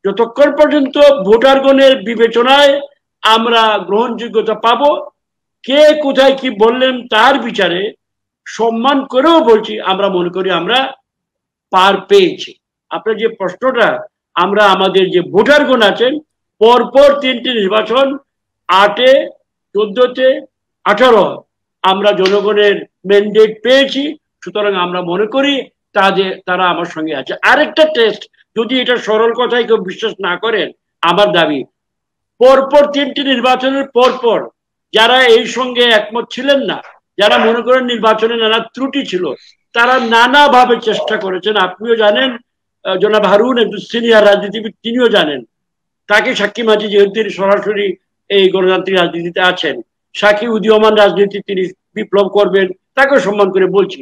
যতক্ষণ পর্যন্ত ভোটারগণের বিবেচনায় আমরা গ্রহণযোগ্যতা পাবো, কে কোথায় কি বললেন তার বিচারে সম্মান করেও বলছি, আমরা মনে করি আমরা পার পেয়েছি। আপনার যে প্রশ্নটা, আমরা আমাদের যে ভোটারগণ আছেন, পরপর 3টি নির্বাচন 8-এ, 14-তে, 18 আমরা জনগণের ম্যান্ডেট পেয়েছি। সুতরাং আমরা মনে করি তারা আমার সঙ্গে আছে। আরেকটা টেস্ট, যদি এটা সরল কথায় কেউ বিশ্বাস না করেন, আমার দাবি পরপর 3টি নির্বাচনের পরপর যারা এই সঙ্গে একমত ছিলেন না, যারা মনে করেন নির্বাচনে নানা ত্রুটি ছিল, তারা নানাভাবে চেষ্টা করেছেন। আপনিও জানেন, জনাব হারুন একটু সিনিয়র রাজনীতিবিদ, তিনিও জানেন। তাকে সাক্ষী মাঝি, যেহেতু তিনি সরাসরি এই গণতান্ত্রিক রাজনীতিতে আছেন, সাক্ষী উদীয়মান রাজনীতি তিনি বিপ্লব করবেন, তাকেও সম্মান করে বলছি।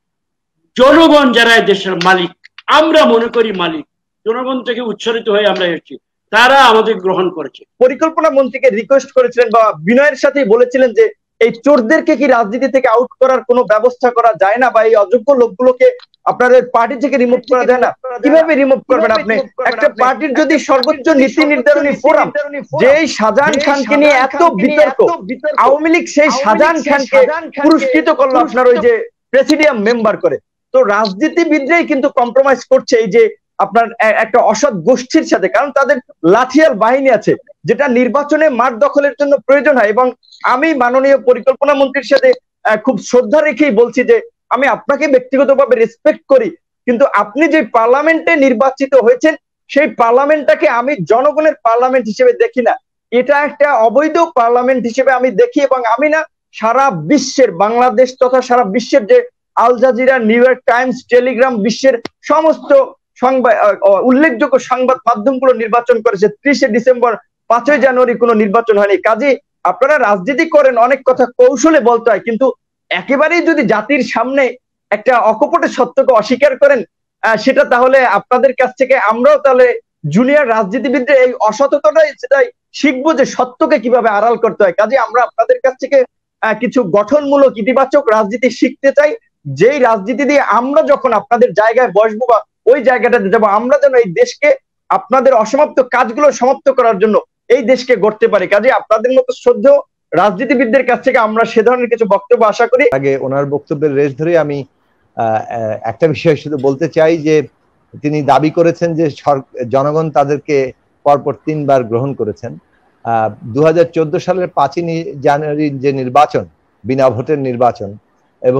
জনগণ যারা দেশের মালিক, আমরা মনে করি মালিক, জনগণ থেকে উচ্চারিত হয়ে আমরা এসেছি, তারা আমাদের গ্রহণ করেছে। পরিকল্পনা মন্ত্রীকে রিকোয়েস্ট করেছিলেন বা বিনয়ের সাথে বলেছিলেন যে এই চোরদেরকে কি রাজনীতি থেকে আউট করার কোনো ব্যবস্থা করা যায় না, বা এই অযোগ্য লোকগুলোকে আপনাদের পার্টি থেকে রিমুভ করা যায় না? কিভাবে রিমুভ করবেন আপনি? একটা পার্টির যদি সর্বোচ্চ নীতি নির্ধারণী ফোরাম, যেই শাহজাহান খানকে নিয়ে এত বিতর্ক, আওয়ামী লীগ সেই শাহজাহান খানকে পুরস্কৃত করলো আপনার ওই যে প্রেসিডিয়াম মেম্বার করে। তো রাজনীতিবিদরাই কিন্তু কম্প্রোমাইজ করছে এই যে আপনার একটা অসৎ গোষ্ঠীর সাথে, কারণ তাদের লাঠিয়াল বাহিনী আছে যেটা নির্বাচনে মাঠ দখলের জন্য প্রয়োজন হয়। এবং আমি মাননীয় পরিকল্পনা মন্ত্রীর সাথে খুব শ্রদ্ধা রেখেই বলছি যে আমি আপনাকে ব্যক্তিগতভাবে রেসপেক্ট করি, কিন্তু আপনি যে পার্লামেন্টে নির্বাচিত হয়েছেন সেই পার্লামেন্টটাকে আমি জনগণের পার্লামেন্ট হিসেবে দেখি না, এটা একটা অবৈধ পার্লামেন্ট হিসেবে আমি দেখি। এবং আমি না, সারা বিশ্বের, বাংলাদেশ তথা সারা বিশ্বের যে Al Jazeera, New York Times, Telegram, বিশ্বের সমস্ত সংবাদ উল্লেখযোগ্য সংবাদ মাধ্যমগুলো নির্বাচন করেছে। 30শে ডিসেম্বর, 5ই জানুয়ারি কোনো নির্বাচন হয়নি। কাজে আপনারা রাজনীতি করেন, অনেক কথা কৌশলে বলতে হয়, কিন্তু একেবারেই যদি জাতির সামনে একটা অকপট সত্যকে অস্বীকার করেন, সেটা তাহলে আপনাদের কাছ থেকে আমরাও তাহলে জুনিয়র রাজনীতিবিদদের এই অসততাটাই সেটাই শিখবো যে সত্যকে কিভাবে আড়াল করতে হয়। কাজে আমরা আপনাদের কাছ থেকে কিছু গঠনমূলক ইতিবাচক রাজনীতি শিখতে চাই, যেই রাজনীতি দিয়ে আমরা যখন আপনাদের জায়গায় বসবো বা ওই জায়গাটাতে যাবো, আমরা যেন এই দেশকে আপনাদের অসমাপ্ত কাজগুলো সমাপ্ত করার জন্য এই দেশকে গড়তে পারি। কাজে আপনাদের মতো শ্রদ্ধেয় রাজনীতিবিদদের কাছ থেকে আমরা সে ধরনের কিছু বক্তব্য আশা করি। আগে ওনার বক্তব্যের রেশ ধরে আমি একটা বিষয় শুধু বলতে চাই যে তিনি দাবি করেছেন যে জনগণ তাদেরকে পরপর 3 বার গ্রহণ করেছেন। 2014 সালের 5ই জানুয়ারি যে নির্বাচন, বিনা ভোটের নির্বাচন, এবং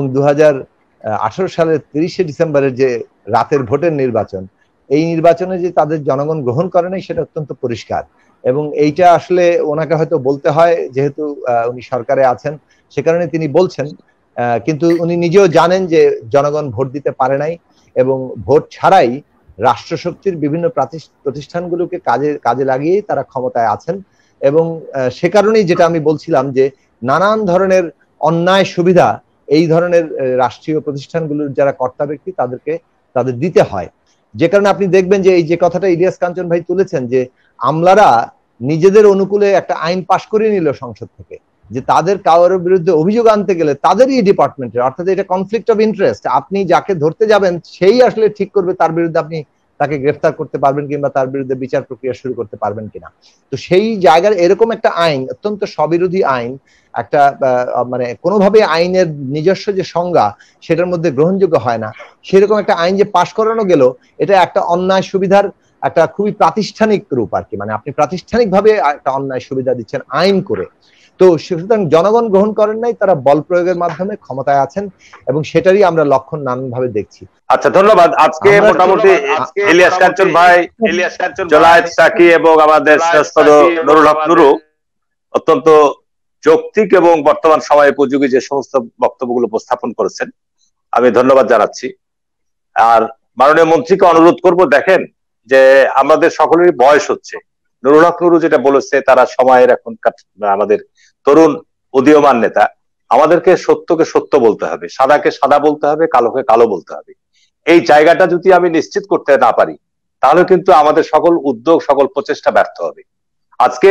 2018 সালের 30শে ডিসেম্বরের যে রাতের ভোটের নির্বাচন, এই নির্বাচনে যে তাদের জনগণ গ্রহণ করে নাই সেটা অত্যন্ত পরিষ্কার। এবং এইটা আসলে ওনাকে হয়তো বলতে হয়, যেহেতু উনি সরকারে আছেন সে কারণে তিনি বলছেন, কিন্তু উনি নিজেও জানেন যে জনগণ ভোট দিতে পারে নাই, এবং ভোট ছাড়াই রাষ্ট্রশক্তির বিভিন্ন প্রতিষ্ঠানগুলোকে কাজে লাগিয়ে তারা ক্ষমতায় আছেন। এবং সে কারণেই যেটা আমি বলছিলাম যে নানান ধরনের অন্যায় সুবিধা এই ধরনের রাষ্ট্রীয় প্রতিষ্ঠানগুলোর যারা কর্তা ব্যক্তি তাদের দিতে হয়। যে কারণে আপনি দেখবেন যে এই যে কথাটা ইলিয়াস কাঞ্চন ভাই তুলেছেন যে আমলারা নিজেদের অনুকূলে একটা আইন পাশ করে নিল সংসদ থেকে, যে তাদের কারোর বিরুদ্ধে অভিযোগ আনতে গেলে তাদেরই ডিপার্টমেন্টের, অর্থাৎ এটা কনফ্লিক্ট অফ ইন্টারেস্ট। আপনি যাকে ধরতে যাবেন সেই আসলে ঠিক করবে তার বিরুদ্ধে আপনি তাকে গ্রেফতার করতে পারবেন কিংবা তার বিরুদ্ধে বিচার প্রক্রিয়া শুরু করতে পারবেন কিনা। তো সেই জায়গার এরকম একটা আইন, অত্যন্ত স্ববিরোধী আইন, একটা মানে কোনোভাবে আইনের নিজস্ব যে সংজ্ঞা সেটার মধ্যে গ্রহণযোগ্য হয় না, সেরকম একটা আইন যে পাশ করানো গেল, এটা একটা অন্যায় সুবিধার একটা খুবই প্রাতিষ্ঠানিক রূপ আর কি। মানে আপনি প্রাতিষ্ঠানিকভাবে একটা অন্যায় সুবিধা দিচ্ছেন আইন করে। তো সুতরাং জনগণ গ্রহণ করেন নাই, তারা বল প্রয়োগের মাধ্যমে ক্ষমতায় আছেন, এবং সেটারই আমরা লক্ষণ নানানভাবে দেখছি। আচ্ছা, ধন্যবাদ। আজকে মোটামুটি ইলিয়াস কাঞ্চন ভাই, জোনায়েদ সাকি এবং আমাদের নুরুল হক নুরু অত্যন্ত যৌক্তিক এবং বর্তমান সময় উপযোগী যে সমস্ত বক্তব্যগুলো উপস্থাপন করেছেন, আমি ধন্যবাদ জানাচ্ছি। আর মাননীয় মন্ত্রীকে অনুরোধ করব, দেখেন যে আমাদের সকলেরই বয়স হচ্ছে। নুরুল হক নুরু যেটা বলেছে, তারা সময়ের এখনকার আমাদের তরুণ উদীয়মান নেতা, আমাদেরকে সত্যকে সত্য বলতে হবে, সাদাকে সাদা বলতে হবে, কালোকে কালো বলতে হবে। এই জায়গাটা যদি আমি নিশ্চিত করতে না পারি, তাহলে কিন্তু আমাদের সকল উদ্যোগ, সকল প্রচেষ্টা ব্যর্থ হবে। আজকে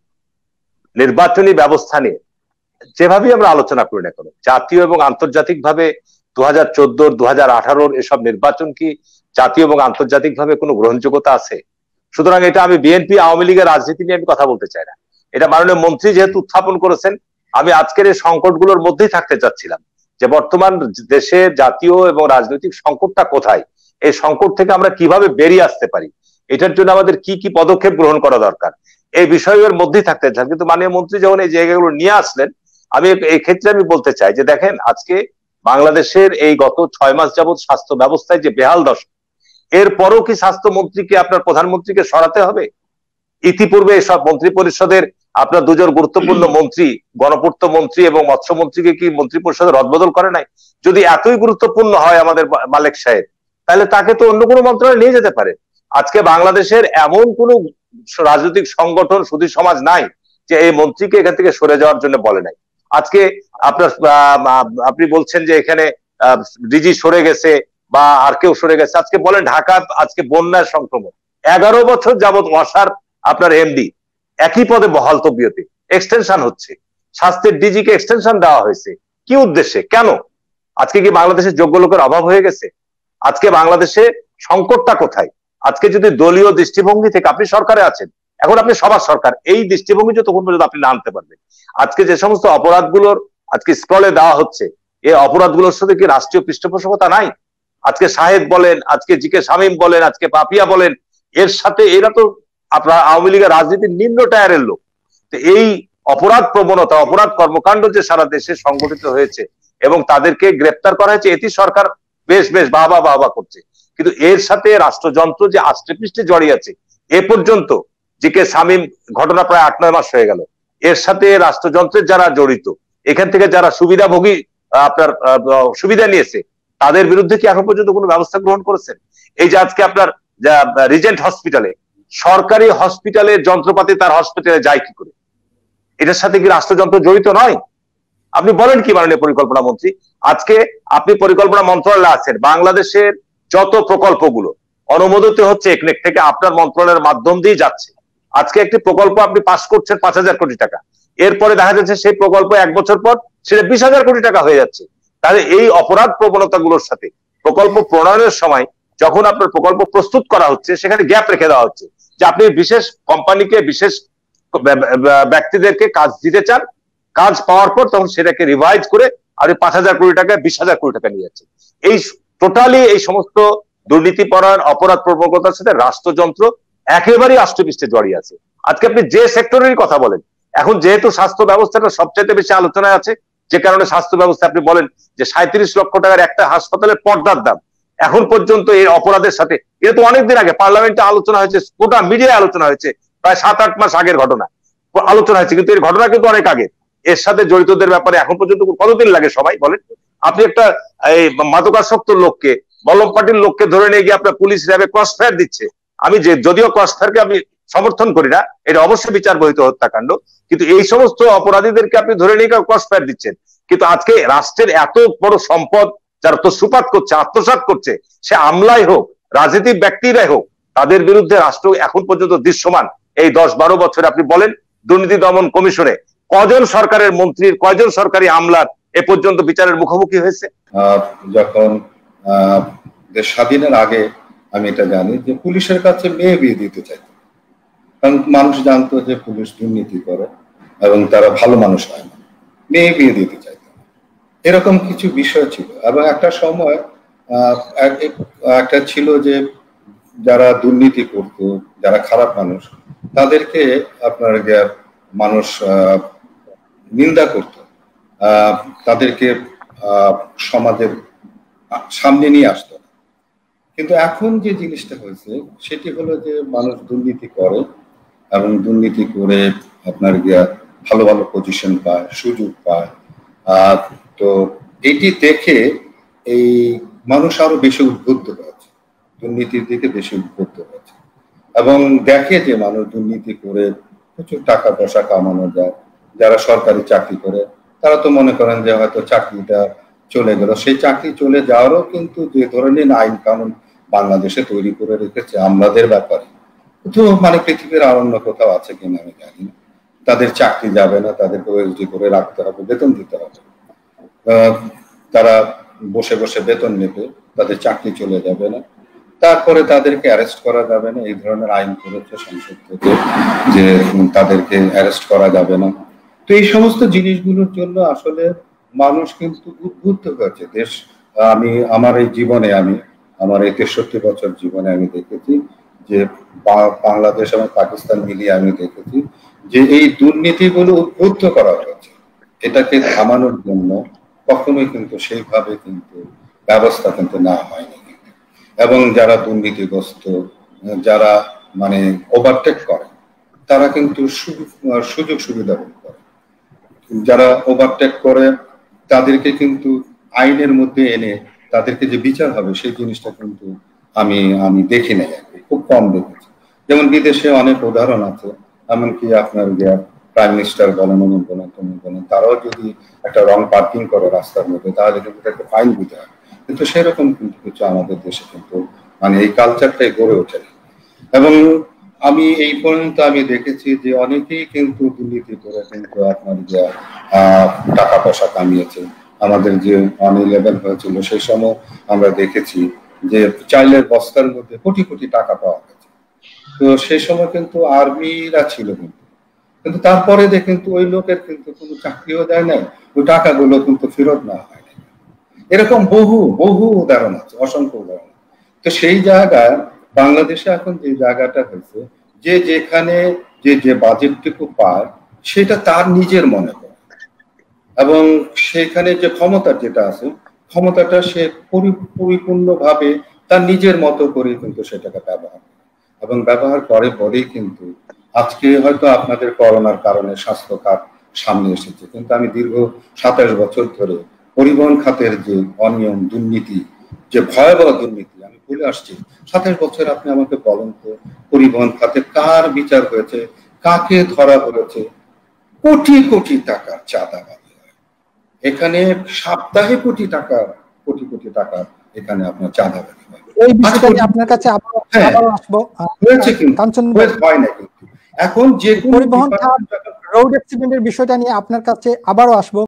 নির্বাচনী ব্যবস্থা নিয়ে যেভাবে আমরা আলোচনা করি না কেন, জাতীয় এবং আন্তর্জাতিক ভাবে 2014, 2018 এসব নির্বাচন কি জাতীয় এবং আন্তর্জাতিক ভাবে কোনো গ্রহণযোগ্যতা আছে? সুতরাং এটা আমি বিএনপি আওয়ামী লীগের রাজনীতি নিয়ে আমি কথা বলতে চাই না। এটা মাননীয় মন্ত্রী যেহেতু উত্থাপন করেছেন, আমি আজকের এই সংকটগুলোর মধ্যেই থাকতে চাচ্ছিলাম যে বর্তমান দেশের জাতীয় এবং রাজনৈতিক সংকটটা কোথায়, এই সংকট থেকে আমরা কিভাবে বেরিয়ে আসতে পারি, এটার জন্য আমাদের কি কি পদক্ষেপ গ্রহণ করা দরকার, এই বিষয়ের মধ্যেই থাকতে চান। কিন্তু মাননীয় মন্ত্রী যখন এই জায়গাগুলো নিয়ে আসলেন, আমি এই ক্ষেত্রে আমি বলতে চাই যে দেখেন, আজকে বাংলাদেশের এই গত 6 মাস যাবৎ স্বাস্থ্য ব্যবস্থায় যে বেহাল দশা, এরপরও কি স্বাস্থ্যমন্ত্রীকে আপনার প্রধানমন্ত্রীকে সরাতে হবে? ইতিপূর্বে সব মন্ত্রী পরিষদের আপনার দুজন গুরুত্বপূর্ণ মন্ত্রী, গণপূর্ত মন্ত্রী এবং মৎস্যমন্ত্রীকে কি মন্ত্রী পরিষদে রদবদল করে নাই? যদি এতই গুরুত্বপূর্ণ হয় আমাদের মালেক সাহেব, তাহলে তাকে তো অন্য কোনো মন্ত্রণালয়ে নিয়ে যেতে পারে। আজকে বাংলাদেশের এমন কোন রাজনৈতিক সংগঠন, সুধী সমাজ নাই যে এই মন্ত্রীকে এখান থেকে সরে যাওয়ার জন্য বলে নাই। আজকে আপনার আপনি বলছেন যে এখানে ডিজি সরে গেছে বা আর কেউ সরে গেছে। আজকে বলেন ঢাকা আজকে বন্যার সংক্রমণ, 11 বছর যাবৎ ওয়াসার আপনার এমডি একই পদে বহাল তবিয়তে, এক্সটেনশন হচ্ছে, স্বাস্থ্যের ডিজিকে এক্সটেনশন দেওয়া হয়েছে, কি উদ্দেশ্যে, কেন? আজকে কি বাংলাদেশের যোগ্য লোকের অভাব হয়ে গেছে? আজকে বাংলাদেশে সংকটটা কোথায়? আজকে যদি দলীয় দৃষ্টিভঙ্গি থেকে, আপনি সরকারে আছেন, এখন আপনি সবার সরকার, এই দৃষ্টিভঙ্গি যতক্ষণ পর্যন্ত আপনি না আনতে পারবেন, আজকে যে সমস্ত অপরাধগুলোর আজকে স্ক্রলে দেওয়া হচ্ছে, এই অপরাধগুলোর সাথে কি রাষ্ট্রীয় পৃষ্ঠপোষকতা নাই? আজকে শাহেদ বলেন, আজকে জিকে শামীম বলেন, আজকে পাপিয়া বলেন, এর সাথে এরা তো আপনার আওয়ামী লীগের রাজনীতির নিম্ন টায়ারের লোক। তো এই অপরাধ প্রবণতা, অপরাধ কর্মকাণ্ড যে সারা দেশে সংগঠিত হয়েছে এবং তাদেরকে গ্রেপ্তার করা হয়েছে, এটি সরকার বেশ বেশ বাবা বাবা করছে। কিন্তু এর সাথে রাষ্ট্রযন্ত্র যে আষ্টে পৃষ্ঠে জড়িয়ে আছে, এ পর্যন্ত জিকে শামীম ঘটনা প্রায় 8-9 মাস হয়ে গেল, এর সাথে রাষ্ট্রযন্ত্রের যারা জড়িত, এখান থেকে যারা সুবিধাভোগী আপনার সুবিধা নিয়েছে, তাদের বিরুদ্ধে কি এখন পর্যন্ত কোনো ব্যবস্থা গ্রহণ করেছেন? এই যে আজকে আপনার রিজেন্ট হসপিটালে, সরকারি হসপিটালের যন্ত্রপাতি তার হসপিটালে যায় কি করে? এটার সাথে কি রাষ্ট্রযন্ত্র জড়িত নয়? আপনি বলেন কি মাননীয় পরিকল্পনা মন্ত্রী? আজকে আপনি পরিকল্পনা মন্ত্রণালয়ে আছেন, বাংলাদেশের যত প্রকল্পগুলো অনুমোদিত হচ্ছে একনেক থেকে আপনার মন্ত্রণালয়ের মাধ্যম দিয়ে যাচ্ছে। আজকে একটি প্রকল্প আপনি পাস করছেন 5,000 কোটি টাকা, এরপরে দেখা যাচ্ছে সেই প্রকল্প 1 বছর পর সেটা 20,000 কোটি টাকা হয়ে যাচ্ছে। তাহলে এই অপরাধ প্রবণতাগুলোর সাথে প্রকল্প প্রণয়নের সময় যখন আপনার প্রকল্প প্রস্তুত করা হচ্ছে, সেখানে গ্যাপ রেখে দেওয়া হচ্ছে যে আপনি বিশেষ কোম্পানিকে, বিশেষ ব্যক্তিদেরকে কাজ দিতে চান, কাজ পাওয়ার পর তখন সেটাকে রিভাইজ করে আপনি 5,000 কোটি টাকা 20,000 কোটি টাকা নিয়ে যাচ্ছেন। এই টোটালি এই সমস্ত দুর্নীতিপরায়ণ অপরাধ প্রবণতার সাথে রাষ্ট্রযন্ত্র একেবারেই আষ্টপৃষ্ঠে জড়িয়ে আছে। আজকে আপনি যে সেক্টরেরই কথা বলেন, এখন যেহেতু স্বাস্থ্য ব্যবস্থাটা সবচেয়ে বেশি আলোচনায় আছে, যে কারণে স্বাস্থ্য ব্যবস্থা আপনি বলেন যে 37 লক্ষ টাকার একটা হাসপাতালের পর্দার দাম এখন পর্যন্ত এই অপরাধের সাথে, এটা তো অনেকদিন আগে পার্লামেন্টে আলোচনা হয়েছে, গোটা মিডিয়ায় আলোচনা হয়েছে, প্রায় 7-8 মাস আগের ঘটনা আলোচনা হয়েছে, কিন্তু এর ঘটনা কিন্তু অনেক আগে। এর সাথে জড়িতদের ব্যাপারে এখন পর্যন্ত কতদিন লাগে সবাই বলেন? আপনি একটা এই মাদকাসক্ত লোককে, মলম পার্টির লোককে ধরে নিয়ে গিয়ে আপনার পুলিশ র্যাবে ক্রস ফায়ার দিচ্ছে। আমি যে যদিও ক্রস ফায়ারকে আমি সমর্থন করি না, এটা অবশ্যই বিচার বহিত হত্যাকাণ্ড, কিন্তু এই সমস্ত অপরাধীদেরকে আপনি ধরে নিয়ে ক্রস ফায়ার দিচ্ছেন। কিন্তু আজকে রাষ্ট্রের এত বড় সম্পদ যারা তসরুপাত করছে, আত্মসাৎ করছে, সে আমলাই হোক, রাজনীতিক ব্যক্তিরাই হোক, তাদের বিরুদ্ধে রাষ্ট্র এখন পর্যন্ত দৃশ্যমান এই 10-12 বছরে আপনি বলেন দুর্নীতি দমন কমিশনে কজন সরকারের মন্ত্রীর, কয়জন সরকারি আমলার এ পর্যন্ত বিচারের মুখোমুখি হয়েছে? যখন দেশ স্বাধীনের আগে আমি এটা জানি যে পুলিশের কাছে মেয়ে বিয়ে দিতে চাইতো, কারণ মানুষ জানতো যে পুলিশ দুর্নীতি করে এবং তারা ভালো মানুষ হয় না, মেয়ে বিয়ে দিতে চাইতো। এরকম কিছু বিষয় ছিল। এবং একটা সময় একটা ছিল যে যারা দুর্নীতি করত, যারা খারাপ মানুষ, তাদেরকে আপনার মানুষ নিন্দা করত, তাদেরকে সমাজের সামনে নিয়ে আসতো। কিন্তু এখন যে জিনিসটা হয়েছে সেটি হলো যে মানুষ দুর্নীতি করে এবং দুর্নীতি করে আপনার ভালো ভালো পজিশন পায়, সুযোগ পায়। তো এটি দেখে এই মানুষ আরো বেশি উদ্বুদ্ধ হয়েছে, দুর্নীতির দিকে বেশি উদ্বুদ্ধ হয়েছে এবং দেখে যে মানুষ দুর্নীতি করে প্রচুর টাকা পয়সা কামানো যায়। যারা সরকারি চাকরি করে তারা তো মনে করেন যে হয়তো চাকরিটা চলে গেল, সেই চাকরি চলে যাওয়ারও কিন্তু যে ধরনের আইন কানুন বাংলাদেশে তৈরি করে রেখেছে আমলাদের ব্যাপারে, তো মানে পৃথিবীর আর অন্য কোথাও আছে কিনা আমি জানি না। তাদের চাকরি যাবে না, তাদেরকে ওএসডি করে রাখতে হবে, বেতন দিতে হবে, তারা বসে বসে বেতন নেবে, তাদের চাকরি চলে যাবে না। তারপরে তাদেরকে অ্যারেস্ট করা যাবে না, এই ধরনের আইন করেছে সংসদ থেকে যে তাদেরকে অ্যারেস্ট করা যাবে না। তো এই সমস্ত জিনিসগুলোর জন্য আসলে মানুষ কিন্তু উদ্বুদ্ধ হয়েছে। দেশ, আমি আমার এই জীবনে, আমার এই 63 বছর জীবনে আমি দেখেছি যে বাংলাদেশ এবং পাকিস্তান মিলিয়ে আমি দেখেছি যে এই দুর্নীতিগুলো উদ্বুদ্ধ করা হয়েছে। এটাকে থামানোর জন্য কখনোই কিন্তু সেইভাবে কিন্তু ব্যবস্থা কিন্তু নেওয়া হয়নি। এবং যারা দুর্নীতিগ্রস্ত, যারা মানে ওভারটেক করে, তারা কিন্তু সুযোগ সুবিধা ভোগ করে। যারা ওভারটেক করে তাদেরকে কিন্তু আইনের মধ্যে এনে তাদেরকে যে বিচার হবে সেই জিনিসটা কিন্তু আমি দেখি নাই, খুব কম দেখেছি। যেমন বিদেশে অনেক উদাহরণ আছে, এমনকি আপনার প্রাইম মিনিস্টার বলেন, বলেন, তারাও যদি একটা রং পার্কিং করে রাস্তার মধ্যে, তাহলে কিন্তু একটা ফাইন দিতে হয়। কিন্তু সেরকম কিন্তু কিছু আমাদের দেশে কিন্তু মানে এই কালচারটাই গড়ে ওঠেনি। এবং আমি এই পর্যন্ত আমি দেখেছি যে অনেকেই কিন্তু দুর্নীতি করে কিন্তু আপনার টাকা পয়সা কামিয়েছে। আমাদের যে 9/11 হয়েছিল সেই সময় আমরা দেখেছি যে চাইলের বস্তার মধ্যে কোটি কোটি টাকা পাওয়া গেছে। তো সেই সময় কিন্তু আর্মিরা ছিল, কিন্তু তারপরে কিন্তু ওই লোকের কিন্তু কোনো চাকরিও দেয় নাই, ওই টাকাগুলো কিন্তু ফেরত নেওয়া হয়। এরকম বহু বহু উদাহরণ আছে, অসংখ্য উদাহরণ। তো সেই জায়গায় বাংলাদেশে এখন যে জায়গাটা হয়েছে, যে যেখানে যে বাজেটটুকু পায় সেটা তার নিজের মনে করে, এবং সেখানে যে ক্ষমতা যেটা আছে, ক্ষমতাটা সে পরিপূর্ণভাবে তার নিজের মতো করে কিন্তু সেটাকে ব্যবহার করে, এবং ব্যবহার করে বলেই কিন্তু আজকে হয়তো আপনাদের করোনার কারণে স্বাস্থ্য খাত সামনে এসেছে। কিন্তু আমি দীর্ঘ 27 বছর ধরে পরিবহন খাতের যে অনিয়ম, দুর্নীতি, যে ভয়াবহ দুর্নীতি আমি বলে আসছি। 27 বছর আপনি আমাকে বলেন তো, পরিবহন খাতে কার বিচার হয়েছে, কাকে ধরা হয়েছে? কোটি কোটি টাকার চাঁদাবাজি হয় এখানে, সপ্তাহে কোটি কোটি টাকা এখানে আপনার চাঁদাবাজি হয়। এই বিষয়টা আপনার কাছে আবারও আসবো, হয়েছে কিন্তু কাঞ্চন হয় না। কিন্তু এখন যে পরিবহন খাত রোড অ্যাক্সিডেন্টের বিষয়টা নিয়ে আপনার কাছে আবারও আসবো।